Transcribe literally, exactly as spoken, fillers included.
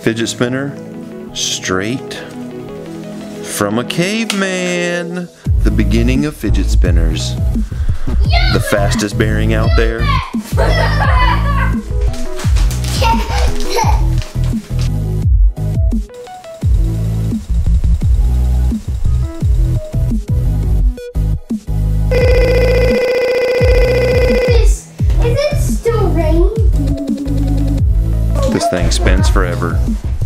Fidget spinner straight from a caveman. The beginning of fidget spinners. The fastest bearing out there. Is it still raining? This thing spins forever.